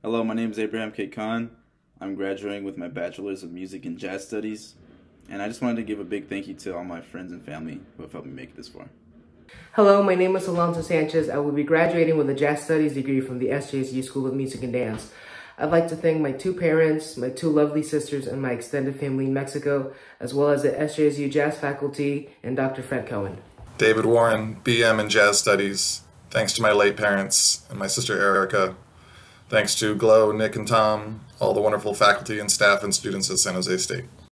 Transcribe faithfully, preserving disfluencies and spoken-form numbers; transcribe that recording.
Hello, my name is Abraham K. Khan. I'm graduating with my Bachelor's of Music and Jazz Studies, and I just wanted to give a big thank you to all my friends and family who have helped me make it this far. Hello, my name is Alonso Sanchez. I will be graduating with a Jazz Studies degree from the S J S U School of Music and Dance. I'd like to thank my two parents, my two lovely sisters, and my extended family in Mexico, as well as the S J S U Jazz faculty and Doctor Fred Cohen. David Warren, B M in Jazz Studies. Thanks to my late parents and my sister Erica. Thanks to Glow, Nick, and Tom, all the wonderful faculty and staff and students at San Jose State.